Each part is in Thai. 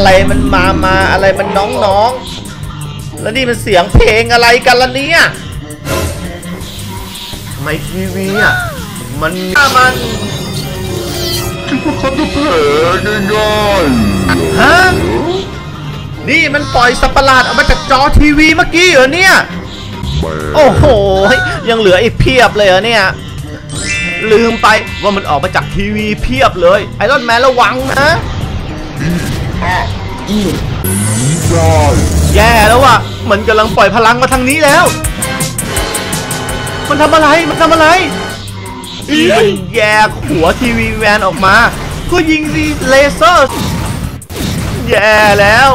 อะไรมันมาอะไรมันน้องแล้วนี่มันเสียงเพลงอะไรกันล่ะเนี่ยทำไมทีวีอ่ะมันคิดว่าเขาจะแพ้ง่ายๆฮะนี่มันปล่อยสัตว์ประหลาดออกมาจากจอทีวีเมื่อกี้เหรอเนี่ยโอ้โหยังเหลืออีกเพียบเลยเหรอเนี่ยลืมไปว่ามันออกมาจากทีวีเพียบเลยไอรอนแมนระวังนะแย่แล้วว่ะมันกำลังปล่อยพลังมาทางนี้แล้วมันทำอะไรมันแยกหัวทีวีแมนออกมาก็ยิงเลเซอร์แย่แล้ว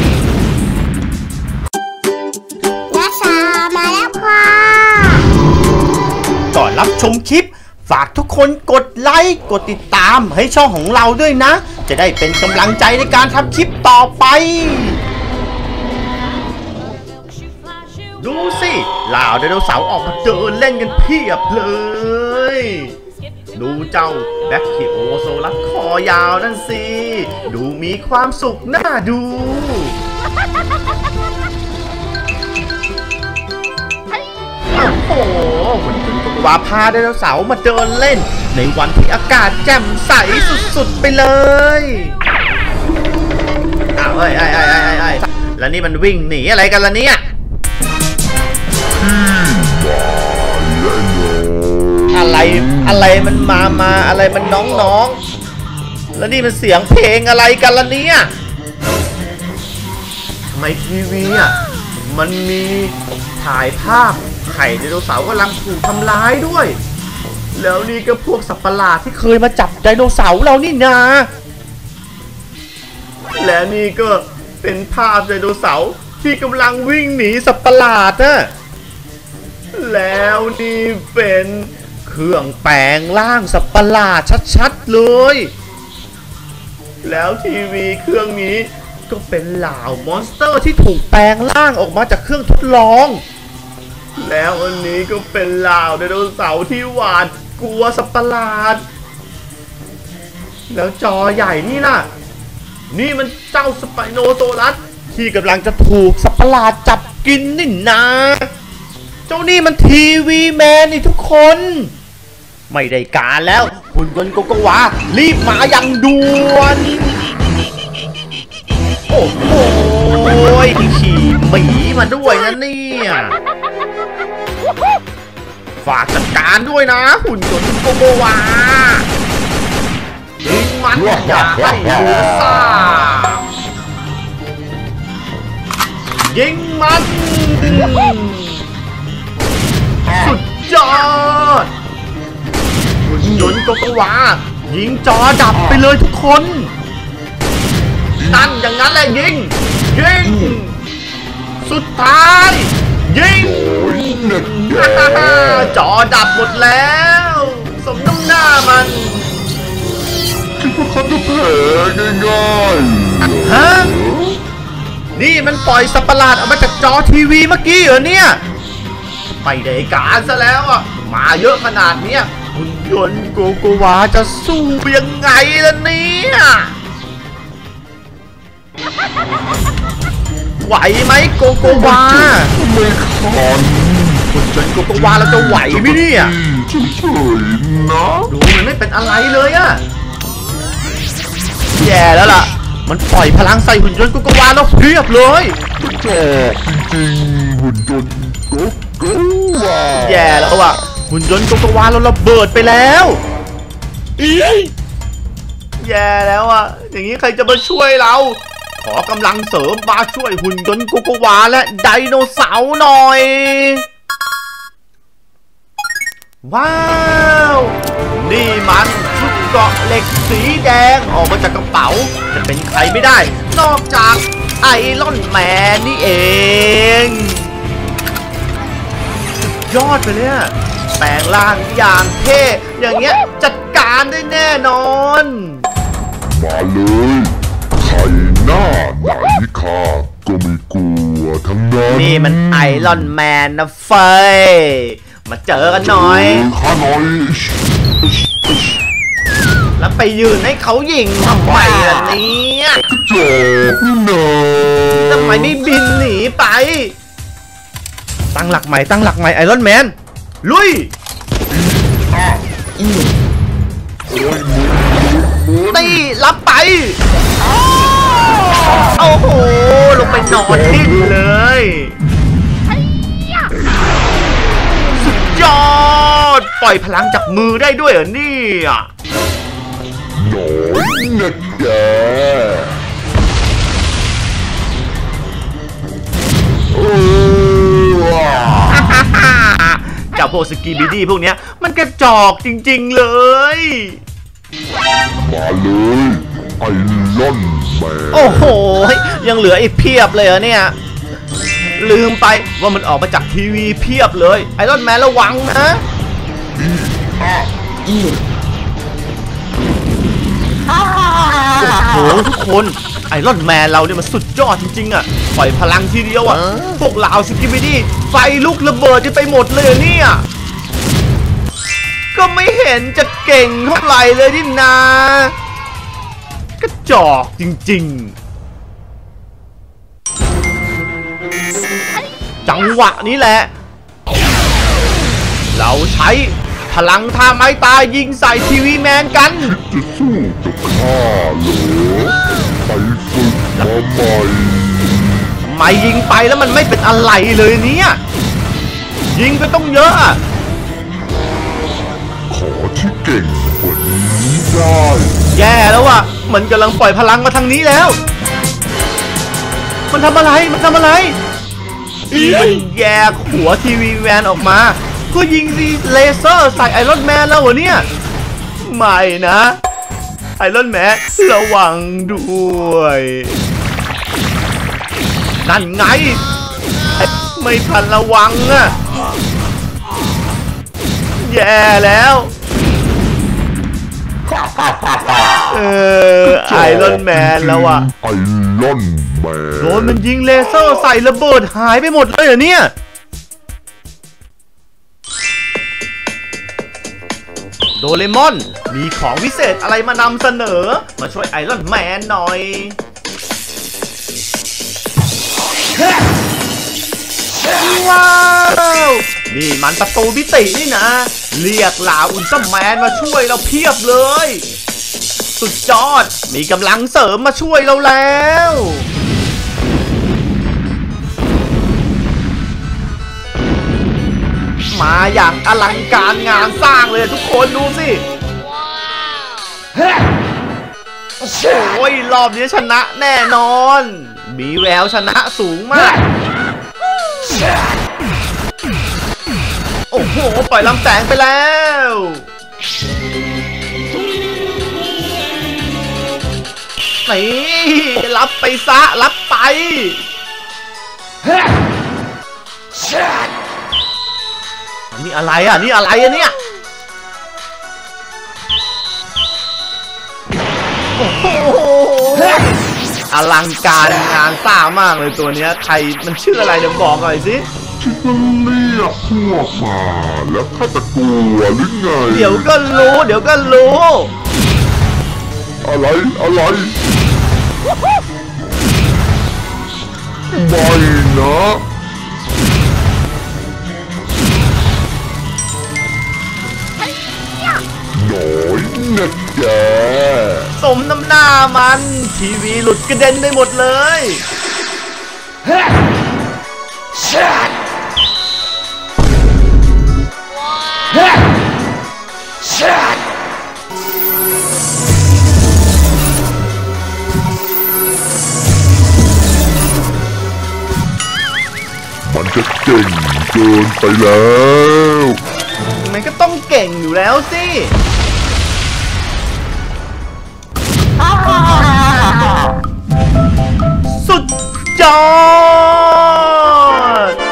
นักชามาแล้วค่ะก่อนรับชมคลิปฝากทุกคนกดไลค์กดติดตามให้ช่องของเราด้วยนะจะได้เป็นกำลังใจในการทำคลิปต่อไปดูสิเหล่าไดโนเสาร์ออกมาเดินเล่นกันเพียบเลยดูเจ้าแบคทีโอโซลัสคอยาวนั่นสิดูมีความสุขน่าดูโอ้โหหุ่นยนต์โกโกวาพาไดโนเสาร์มาเดินเล่นในวันที่อากาศแจ่มใสสุดๆไปเลยอ้าวแล้วนี่มันวิ่งหนีอะไรกันล่ะเนี่ยอะไรมันมาอะไรมันน้องแล้วนี่มันเสียงเพลงอะไรกันล่ะเนี่ยทำไมทีวีอ่ะมันมีถ่ายภาพไข่ไดโนเสาร์กำลังถูกทำร้ายด้วยแล้วนี่ก็พวกสัตว์ประหลาดที่เคยมาจับไดโนเสาร์เรานี่นาและนี่ก็เป็นภาพไดโนเสาร์ที่กำลังวิ่งหนีสัตว์ประหลาดนะแล้วนี่เป็นเครื่องแปลงร่างสัตว์ประหลาดชัดๆเลยแล้วทีวีเครื่องนี้ก็เป็นเหล่ามอนสเตอร์ที่ถูกแปลงร่างออกมาจากเครื่องทดลองแล้วอันนี้ก็เป็นเหล่าไดโนเสาร์ที่หวาดกลัวสัตว์ประหลาดแล้วจอใหญ่นี่ล่ะนี่มันเจ้าสไปโนโซลัสที่กำลังจะถูกสัตว์ประหลาดจับกินนี่นะเจ้านี่มันทีวีแมนนี่ทุกคนไม่ได้การแล้วหุ่นยนต์โกโกวารีบมาอย่างด่วนโอ้โหขี่หมีมาด้วยนะเนี่ยฝากจัดการด้วยนะหุ่นยนต์โกโกวายิงมันอย่าให้รู้ซ่ายิงมันสุดยอดหุ่นยนต์โกโกวายิงจอดับไปเลยทุกคนนั่นอย่างนั้นแหละยิงสุดท้ายยิงจอดับหมดแล้วสมน้ำหน้ามันคิดว่าเขาจะแพ้ง่ายๆฮะนี่มันปล่อยสัตว์ประหลาดออกมาจากจอทีวีเมื่อกี้เหรอเนี่ยไม่ได้การซะแล้วอ่ะมาเยอะขนาดเนี้ยหุ่นยนต์โกโกวาจะสู้ยังไงล่ะเนี่ยไหวไหมโกโกวาไม่คันหุ่นยนต์โกโกวาเราจะไหวไหมเนี่ยเฉยๆนะดูมันไม่เป็นอะไรเลยอะแย่แล้วล่ะมันปล่อยพลังใส่หุ่นยนต์โกโกวาเราเพียบเลยจริงๆหุ่นยนต์โกโกวาแย่แล้วอ่ะหุ่นยนต์โกโกวาเราระเบิดไปแล้วแย่แล้วอ่ะอย่างนี้ใครจะมาช่วยเราขอกำลังเสริมมาช่วยหุ่นยนต์โกโกวาและไดโนเสาร์หน่อยว้าวนี่มันชุดเกราะเหล็กสีแดงออกมาจากกระเป๋าจะเป็นใครไม่ได้นอกจากไอรอนแมนนี่เองสุดยอดไปเลยแปลงร่างอย่างเท่อย่างเงี้ยจัดการได้แน่นอนมาเลยใครหน้าไหนข้าก็ไม่กลัวทั้งนั้นนี่มันไอรอนแมนนะเฟยมาเจอกันหน่อยข้าหน่อยแล้วแปไปยืนให้เขายิงทำไมล่ะเนี่ยจบนี่นะทำไมไม่บินหนีไปตั้งหลักใหม่ไอรอนแมนลุยตีรับไปโอ้โหลงไปนอนดิ้นเลยสุดยอดปล่อยพลังจากมือได้ด้วยเหรอเนี่ยหน่อยนะแกเจ้าพวกสกีบิดี้พวกเนี้ยมันกระจอกจริงๆเลยมาเลยไอรอนแมนโอ้โหยังเหลืออีกเพียบเลยเหรอเนี่ยลืมไปว่ามันออกมาจากทีวีเพียบเลยไอรอนแมนระวังนะโอ้โหทุกคนไอรอนแมนเราเนี่ยมันสุดยอดจริงๆอ่ะปล่อยพลังทีเดียวอ่ะพวกเราสกิบิดี้ไฟลุกระเบิดกันไปหมดเลยเนี่ยก็ไม่เห็นจะเก่งเท่าไหร่เลยนี่นากระจอกจริงๆจังหวะนี้แหละเราใช้พลังท่าไม้ตายยิงใส่ทีวีแมนกันจะสู้กับข้าเหรอไปฝึกมาใหม่ทำไมยิงไปแล้วมันไม่เป็นอะไรเลยเนี่ยยิงไปต้องเยอะขอที่เก่งกว่านี้ได้แย่แล้วอ่ะมันกำลังปล่อยพลังมาทางนี้แล้วมันทำอะไรมันแยกหัวทีวีแมนออกมาเพื่อยิงเลเซอร์ใส่ไอรอนแมนแล้วเหรอเนี่ยไม่นะไอรอนแมนระวังด้วยนั่นไงไม่ทันระวังอะแย่แล้วไอรอนแมนแล้วอะไอรอนแมนโดนมันยิงเลเซอร์ใส่ระเบิดหายไปหมดเลยเหรอเนี่ยโดเรมอนมีของวิเศษอะไรมานำเสนอมาช่วยไอรอนแมนหน่อยว้าวนี่มันประตูมิตินี่นะเรียกเหล่าอุลตร้าแมนมาช่วยเราเพียบเลยสุดยอดมีกำลังเสริมมาช่วยเราแล้วมาอย่างอลังการงานสร้างเลยทุกคนดูสิโอ้ยรอบนี้ชนะแน่นอนมีแววชนะสูงมากโอ้โหปล่อยลำแสงไปแล้วนี่รับไปซะรับไปนี่อะไรอ่ะเนี่ยโอ้โหอลังการงานสร้างมากเลยตัวเนี้ยใครมันชื่ออะไรเดี๋ยวบอกหน่อยสิที่มันเรียกพวกมาแล้วข้าจะกลัวหรือไงเดี๋ยวก็รู้อะไรไม่นะหน่อยนะแกสมน้ำหน้ามันทีวีหลุดกระเด็นไปหมดเลยมันจะเก่งเกินไปแล้วมันก็ต้องเก่งอยู่แล้วสิสุดยอด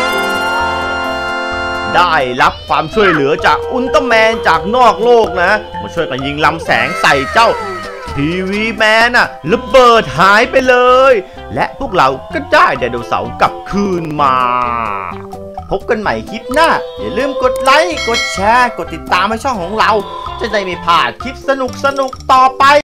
ได้รับความช่วยเหลือจากอุลตร้าแมนจากนอกโลกนะมาช่วยกันยิงลำแสงใส่เจ้าทีวีแมนน่ะระเบิดหายไปเลยและพวกเราก็ได้ไดโนเสาร์กลับคืนมาพบกันใหม่คลิปหน้าอย่าลืมกดไลค์กดแชร์กดติดตามให้ช่องของเราจะได้ไม่พลาดคลิปสนุกต่อไป